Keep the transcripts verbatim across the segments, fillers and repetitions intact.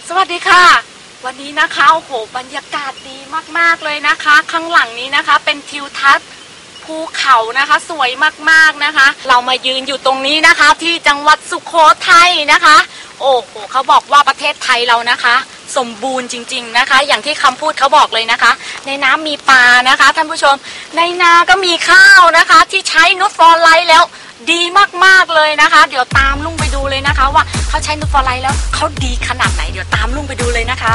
สวัสดีค่ะวันนี้นะคะโอ้โหบรรยากาศดีมากๆเลยนะคะข้างหลังนี้นะคะเป็นทิวทัศน์ภูเขานะคะสวยมากๆนะคะเรามายืนอยู่ตรงนี้นะคะที่จังหวัดสุโขทัยนะคะโอ้โหเขาบอกว่าประเทศไทยเรานะคะสมบูรณ์จริงๆนะคะอย่างที่คำพูดเขาบอกเลยนะคะในน้ำมีปลานะคะท่านผู้ชมในนาก็มีข้าวนะคะที่ใช้นูตฟอร์ไลท์แล้วดีมากๆเลยนะคะเดี๋ยวตามลุงไปดูเลยนะคะว่าเขาใช้นูตฟอร์ไลท์แล้วเขาดีขนาดไหนเดี๋ยวตามลุงไปดูเลยนะคะ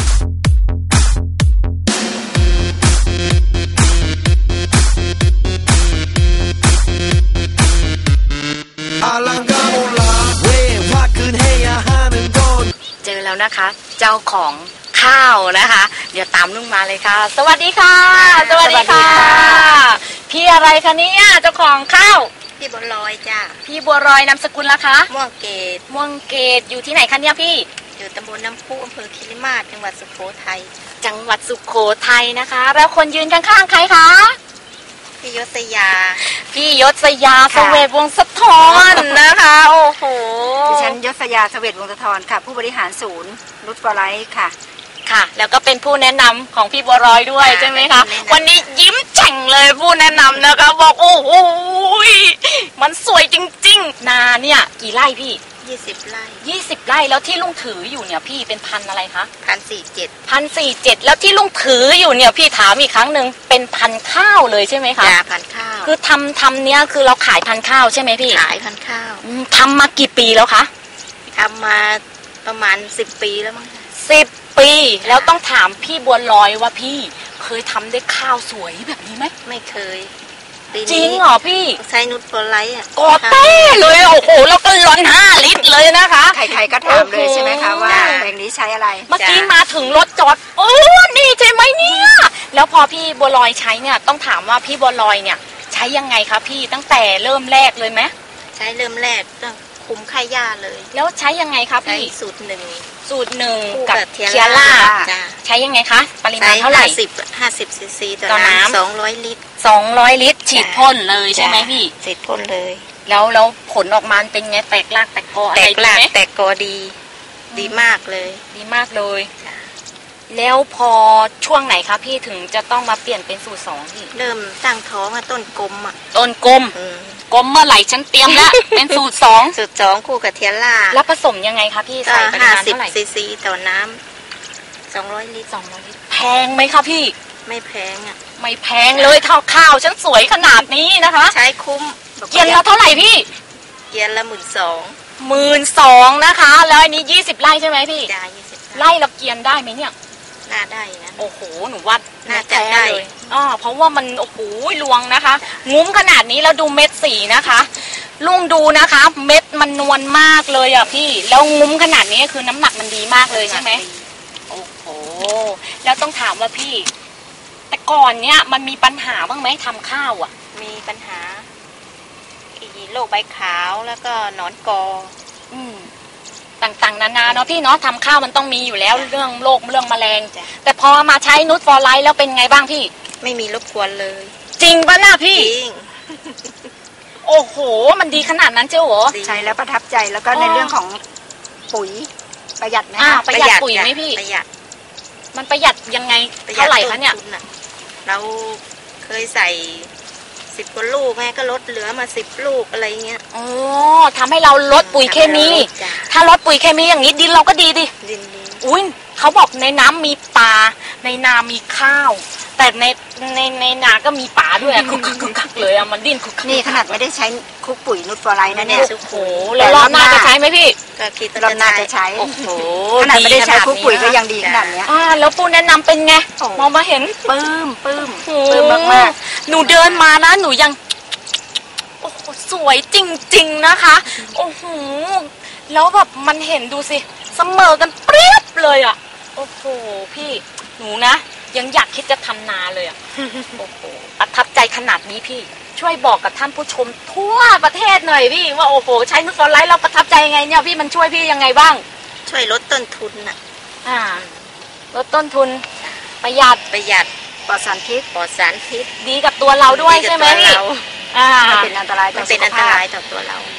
เจอแล้วนะคะเจ้าของข้าวนะคะเดี๋ยวตามลุงมาเลยค่ะสวัสดีค่ะสวัสดีค่ะพี่อะไรคะเนี่ยเจ้าของข้าวพี่บัวลอยจ้าพี่บัวลอยนามสกุลล่ะคะม่วงเกตม่วงเกตอยู่ที่ไหนคะเนี่ยพี่อยู่ตำบลน้ำพุอำเภอคิริมาศจังหวัดสุโขทัยจังหวัดสุโขทัยนะคะแล้วคนยืนข้างๆใครคะพี่ยศยาพี่ยศยาเสวตวงศ์สะท้อนนะคะโอ้โหดิฉันยศยาเสวตวงศ์สะท้อนค่ะผู้บริหารศูนย์นูตฟอร์ไลท์ค่ะค่ะแล้วก็เป็นผู้แนะนำของพี่บัวลอยด้วยใช่ไหมคะวันนี้ยิ้มแฉ่งเลยผู้แนะนำนะคะบอกโอ้โหมันสวยจริงๆนาเนี่ยกี่ไร่พี่ยี่สิบไร่ยี่สิบไร่แล้วที่ลุงถืออยู่เนี่ยพี่เป็นพันอะไรคะพันสี่เจ็ดพันสี่เจ็ดแล้วที่ลุงถืออยู่เนี่ยพี่ถามอีกครั้งหนึ่งเป็นพันข้าวเลยใช่ไหมคะจ้าพันข้าวคือทำทำเนี้ยคือเราขายพันข้าวใช่ไหมพี่ขายพันข้าวทำมากี่ปีแล้วคะทำมาประมาณสิบปีแล้วมั้งสิบปีแล้วต้องถามพี่บัวลอยว่าพี่เคยทำได้ข้าวสวยแบบนี้ไหมไม่เคยจริงเหรอพี่ใช้นูตฟอร์ไลท์อ่ะกอเต้เลยโอ้โหแล้วก็ร้อนห้าลิตรเลยนะคะใครๆก็ถามเลยใช่ไหมคะว่าแปลงนี้ใช้อะไรเมื่อกี้มาถึงรถจอดโอ้นี่ใช่ไหมเนี่ยแล้วพอพี่บัวลอยใช้เนี่ยต้องถามว่าพี่บัวลอยเนี่ยใช้ยังไงคะพี่ตั้งแต่เริ่มแรกเลยไหมใช้เริ่มแรกต้องคุมค่าหญ้าเลยแล้วใช้ยังไงคะพี่สูตรหนึ่งสูตรหนึ่งกับเทียร่าใช้ยังไงคะปริมาณเท่าไหร่สิบห้าสิบซีซีต่อน้ำสองร้อยลิตรสองร้อยลิตรฉีดพ่นเลยใช่ไหมพี่ฉีดพ่นเลยแล้วแล้วผลออกมาเป็นไงแตกรากแตกกออะไรดีไหมแตกกอดีดีมากเลยดีมากเลยแล้วพอช่วงไหนคะพี่ถึงจะต้องมาเปลี่ยนเป็นสูตรสองพี่เริ่มตั้งท้องอะต้นกลมอะต้นกลมกลมเมื่อไหร่ฉันเตรียมแล้วเป็นสูตรสองสูตรสองคู่กับเทียร่าแล้วผสมยังไงคะพี่ใส่ปริมาณเท่าไหร่ซีซีต่อน้ำสองร้อยลิตรสองร้อยลิตรแพงไหมคะพี่ไม่แพงอะไม่แพงเลยเท่าข้าวฉันสวยขนาดนี้นะคะใช้คุ้มเกียนละเท่าไหร่พี่เกียนละหมื่นสองหมื่นสองนะคะแล้วอันนี้ยี่สิบไร่ใช่ไหมพี่จ้ายี่สิบไร่เราเกียนได้ไหมเนี่ยน่าได้นะโอ้โหหนูวัดน่าจะได้เลยอ๋อเพราะว่ามันโอ้โหลวงนะคะงุ้มขนาดนี้แล้วดูเม็ดสีนะคะลุงดูนะคะเม็ดมันนวลมากเลยอ่ะพี่แล้วงุ้มขนาดนี้คือน้ำหนักมันดีมากเลยใช่ไหมโอ้โหแล้วต้องถามว่าพี่แต่ก่อนเนี้ยมันมีปัญหาบ้างไหมทำข้าวอ่ะมีปัญหาอีโรคใบขาวแล้วก็หนอนกออืมต่างๆนานาเนาะพี่เนาะทำข้าวมันต้องมีอยู่แล้วเรื่องโรคเรื่องแมลงแต่พอมาใช้นูตฟอร์ไลท์แล้วเป็นไงบ้างพี่ไม่มีรบกวนเลยจริงป่ะน่ะพี่จริงโอ้โหมันดีขนาดนั้นเจ้าเหรอใช้แล้วประทับใจแล้วก็ในเรื่องของปุ๋ยประหยัดไหมคะประหยัดปุ๋ยไหมพี่ประหยัดมันประหยัดยังไงเท่าไหร่คะเนี่ยเราเคยใส่สิบกว่าลูกแม่ก็ลดเหลือมาสิบลูกอะไรเงี้ยอ๋อทำให้เราลดปุ๋ยเคมีถ้าลดปุ๋ยเคมีอย่างนี้ดินเราก็ดีดิดินดีอุ้ยเขาบอกในน้ำมีปลาในนามีข้าวแต่ในในในนาก็มีป่าด้วยคุกคักเลยอะมันดิ้นคุกนี่ขนาดไม่ได้ใช้คุกปุ๋ยนูตฟอร์ไลท์นะเนี่ยโอ้โหแล้วรอบหน้าจะใช้ไหมพี่ก็คิดรอบหน้าจะใช้โอ้โหขนาดไม่ได้ใช้คุกปุ๋ยก็ยังดีขนาดเนี้ยอ่าแล้วปูแนะนำเป็นไงมองมาเห็นปื้มปื้มปื้มมากๆหนูเดินมานะหนูยังโอ้โหสวยจริงๆนะคะโอ้โหแล้วแบบมันเห็นดูสิเสมอกันเปรี้ยบเลยอ่ะโอ้โหพี่หนูนะยังอยากคิดจะทำนาเลยอ่ะโอ้โหประทับใจขนาดนี้พี่ช่วยบอกกับท่านผู้ชมทั่วประเทศหน่อยพี่ว่าโอ้โหใช้นูตฟอร์ไลท์เราประทับใจยังไงเนี่ยพี่มันช่วยพี่ยังไงบ้างช่วยลดต้นทุนอ่ะอ่าลดต้นทุนประหยัดประหยัดปลอดสารพิษปลอดสารพิษดีกับตัวเราด้วยใช่ไหมพี่อ่าไม่เป็นอันตรายไม่เป็นอันตรายต่อตัวเรา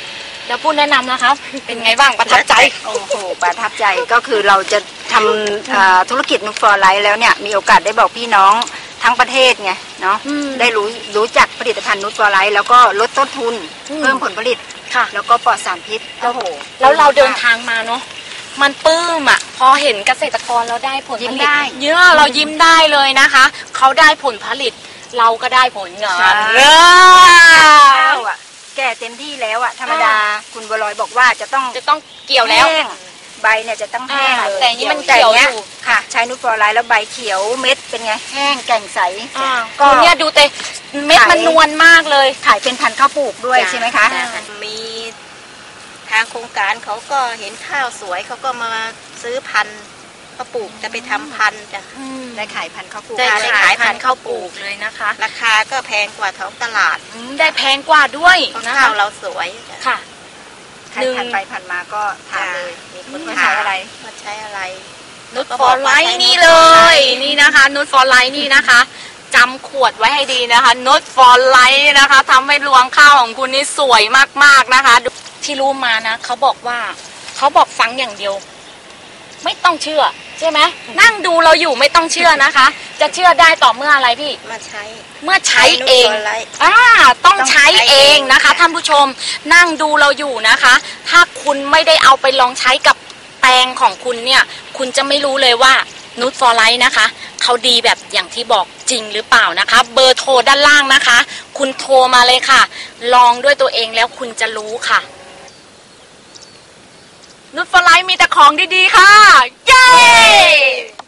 แล้วผู้แนะนำนะครับ เป็นไงบ้างประทับใจโอ้โหประทับใจก็คือเราจะทำอ่าธุรกิจนูตฟอร์ไลท์แล้วเนี่ยมีโอกาสได้บอกพี่น้องทั้งประเทศไงเนาะอืมได้รู้รู้จักผลิตภัณฑ์นูตฟอร์ไลท์แล้วก็ลดต้นทุนอืมเพิ่มผลผลิตค่ะแล้วก็ปลอดสารพิษโอ้โหแล้วเราเดินทางมาเนาะมันปลื้มอ่ะพอเห็นเกษตรกรเราได้ผลผยิ้มลิตได้เยอะเรายิ้มได้เลยนะคะเขาได้ผลผลิต เราก็ได้ผลงาใช่นเนข้าวอ่ะแก่เต็มที่แล้วอ่ะธรรมดาคุณบัวลอยบอกว่าจะต้องจะต้องเกี่ยวแล้วห้งใบเนี่ยจะต้องแห้งอ่าเลยแต่อันนี้มันแต่เขียวนี่อยู่ค่ะ ใช้นูตฟอร์ไลท์แล้วใบเขียวเม็ดเป็นไงแห้งแก่งใสอ่าก็คุณเนี่ยดูเตเม็ดมันนวลมากเลยขายเป็นพันธุ์ข้าวปลูกด้วยใช่ไหมคะจ้มีทางโครงการเขาก็เห็นข้าวสวยเขาก็มาซื้อพันธุ์เขาปลูกจะไปทำพันธุ์จ้ะได้ขายพันธุ์ข้าวปลูกได้ได้ขายขายพัพันนธุ์ธุ์ข้าวปลูกเลยนะคะราคาก็แพงกว่าท้องตลาดอืมได้แพงกว่าด้วยเพราะนะข้าคะวเราสวยจ้ะค่ะใครหนึ่งผ่านไปผ่านมาก็ถามเลยมีคคุนณถาใช้มอะไรว่าใช้อะไรนุชก็ฟบออกร์ว่าไลใช้ท์นี่นุชเลฟอร์ไลยท์นี่นะคะนุชฟอร์ไลท์นี่นะคะจำขวดไว้ให้ดีนะคะนุชฟอร์ไลท์นะคะทำให้รวงข้าวของคุณนี่สวยมากๆนะคะ ที่รู้มานะเขาบอกว่าเขาบอกฟังอย่างเดียว ไม่ต้องเชื่อใช่ไหมนั่งดูเราอยู่ไม่ต้องเชื่อนะคะ จะเชื่อได้ต่อเมื่ออะไรพี่มาใช้เมื่อใช้เองนุชฟร์ไลท์อ่าต้องต้องใช้ใช้เอเอง งนะคะท่านผู้ชมนั่งดูเราอยู่นะคะ ถ้าคุณไม่ได้เอาไปลองใช้กับแปลงของคุณเนี่ยคุณจะไม่รู้เลยว่านูตฟอร์ไลท์นะคะเขาดีแบบอย่างที่บอกจริงหรือเปล่านะคะ เบอร์โทรด้านล่างนะคะ คุณโทรมาเลยค่ะ ลองด้วยตัวเองแล้วคุณจะรู้ค่ะนูตฟอร์ไลท์มีแต่ของดีๆค่ะเย้